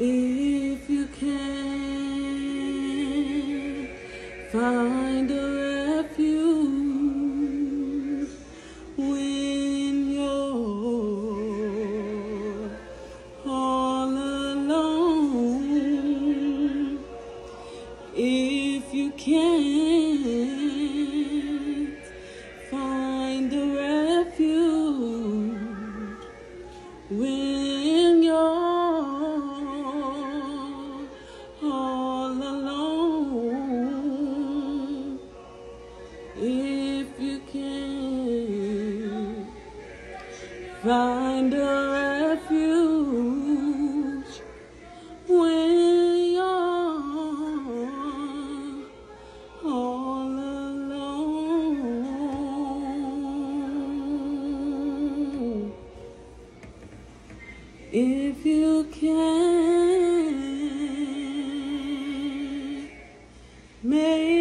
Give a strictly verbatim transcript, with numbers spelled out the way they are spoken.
If you can find a refuge when you're all alone, if you can't find a refuge when you're all alone, if you can find a refuge when you're all alone, if you can make